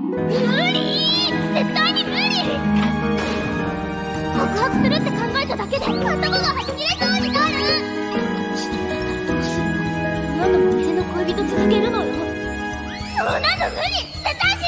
無理、絶対に無理。告白するって考えただけで頭がはち切れそうになる。何度も店の恋人続けるのよ。そんなの無理、絶対